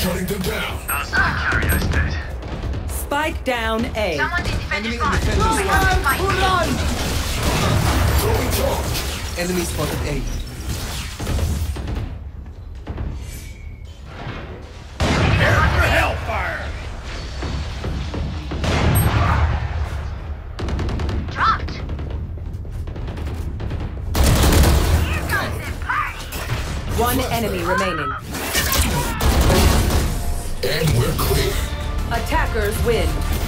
Shutting them down. Carrier's dead. Spike down A. Someone in defender Enemy in spawn. defender spawn. Throwing charge. Enemy spotted A. Hellfire. Dropped. One enemy remaining. And we're clear. Attackers win.